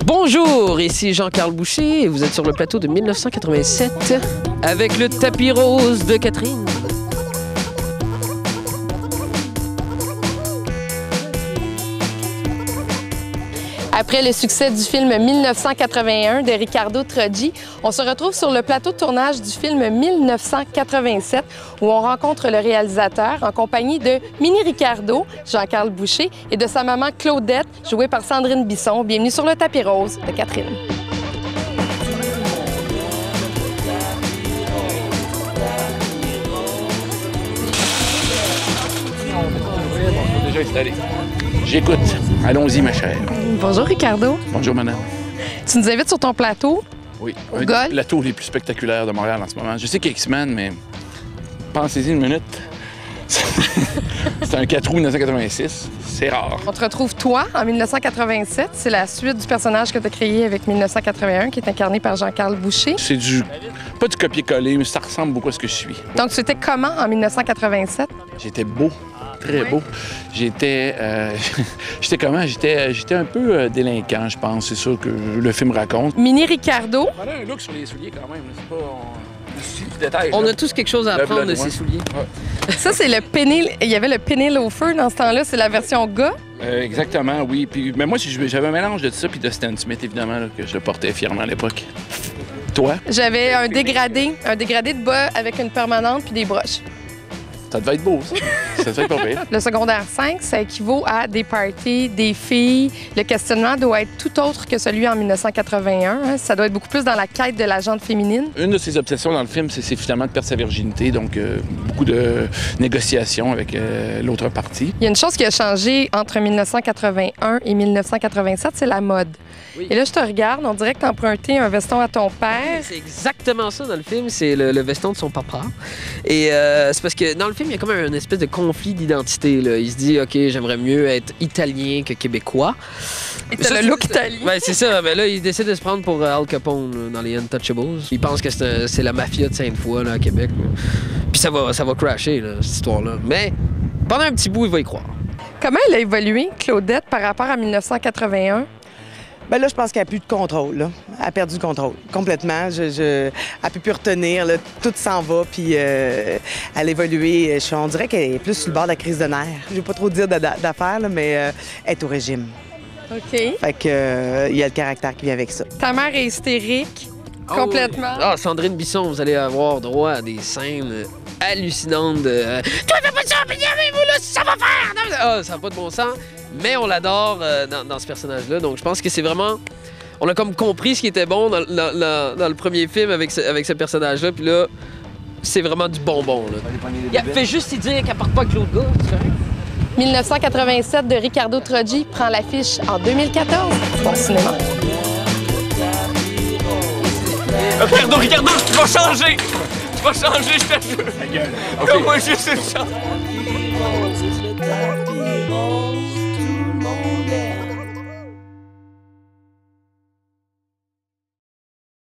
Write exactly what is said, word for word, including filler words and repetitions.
Bonjour, ici Jean-Carl Boucher et vous êtes sur le plateau de mille neuf cent quatre-vingt-sept avec le tapis rose de Catherine. Après le succès du film mille neuf cent quatre-vingt-un de Riccardo Troggi, on se retrouve sur le plateau de tournage du film mille neuf cent quatre-vingt-sept où on rencontre le réalisateur en compagnie de Mini Riccardo, Jean-Carl Boucher, et de sa maman Claudette, jouée par Sandrine Bisson. Bienvenue sur le tapis rose de Catherine. Déjà installé. J'écoute. Allons-y, ma chère. Bonjour, Riccardo. Bonjour, madame. Tu nous invites sur ton plateau? Oui, Au un golf? des plateaux les plus spectaculaires de Montréal en ce moment. Je sais qu'il y a X-Men, mais pensez-y une minute. C'est un quatre roues mille neuf cent quatre-vingt-six. C'est rare. On te retrouve, toi, en mille neuf cent quatre-vingt-sept. C'est la suite du personnage que tu as créé avec mille neuf cent quatre-vingt-un, qui est incarné par Jean-Carl Boucher. C'est du... pas du copier-coller, mais ça ressemble beaucoup à ce que je suis. Donc, tu étais comment en mille neuf cent quatre-vingt-sept? J'étais beau. Très beau. J'étais... Euh... j'étais comment? J'étais j'étais un peu euh, délinquant, je pense. C'est ça que le film raconte. Mini Riccardo. On a un look sur les souliers quand même. C'est pas... On... Du détail, On là. a tous quelque chose à Le apprendre bleu, de ouais. ses souliers. Ouais. Ça, c'est le penny... Il y avait le penny loafer dans ce temps-là. C'est la version gars. Euh, exactement, oui. Puis, mais moi, j'avais un mélange de ça puis de Stan Smith, évidemment, là, que je portais fièrement à l'époque. Toi? J'avais un dégradé, un dégradé de bas avec une permanente puis des broches. Ça devait être beau, ça. Ça devait être pas pire. Le secondaire cinq, ça équivaut à des parties, des filles. Le questionnement doit être tout autre que celui en mille neuf cent quatre-vingt-un. Hein. Ça doit être beaucoup plus dans la quête de la jante féminine. Une de ses obsessions dans le film, c'est finalement de perdre sa virginité, donc euh, beaucoup de négociations avec euh, l'autre partie. Il y a une chose qui a changé entre mille neuf cent quatre-vingt-un et mille neuf cent quatre-vingt-sept, c'est la mode. Oui. Et là, je te regarde, on dirait que tu as emprunté un veston à ton père. C'est exactement ça dans le film, c'est le, le veston de son papa. Et euh, c'est parce que dans le film, il y a comme un, une espèce de conflit d'identité. Là. Il se dit, OK, j'aimerais mieux être italien que québécois. Et t'as le look italien. Ouais, c'est ça. Mais là, il décide de se prendre pour Al Capone là, dans les Untouchables. Il pense que c'est, c'est la mafia de Sainte-Foy là, à Québec. Là. Puis ça va, ça va crasher, là, cette histoire-là. Mais pendant un petit bout, il va y croire. Comment elle a évolué, Claudette, par rapport à mille neuf cent quatre-vingt-un? Ben là, je pense qu'elle n'a plus de contrôle. Là. Elle a perdu le contrôle complètement. Je, je... Elle ne peut plus retenir. Là. Tout s'en va. Puis euh, elle a évolué. Je... On dirait qu'elle est plus sur le bord de la crise de nerfs. Je ne vais pas trop dire d'affaires, là, mais euh, elle est au régime. OK. Fait que euh, il y a le caractère qui vient avec ça. Ta mère est hystérique, Oh, complètement. oui. Ah, Sandrine Bisson, vous allez avoir droit à des scènes hallucinantes de euh, toi, fais pas ça, vous là, ça va faire! Ah, ça n'a pas de bon sens, mais on l'adore euh, dans, dans ce personnage-là. Donc, je pense que c'est vraiment. On a comme compris ce qui était bon dans, dans, dans, dans le premier film avec ce, avec ce personnage-là, puis là, c'est vraiment du bonbon. Là. Il a fait juste y dire qu'elle porte pas avec l'autre gars, c'est correct? mille neuf cent quatre-vingt-sept de Riccardo Troggi prend l'affiche en deux mille quatorze. Bon cinéma. Ricardo, Ricardo, tu vas changer! Tu vas changer, je te jure! Ta gueule. Donne-moi juste une chance!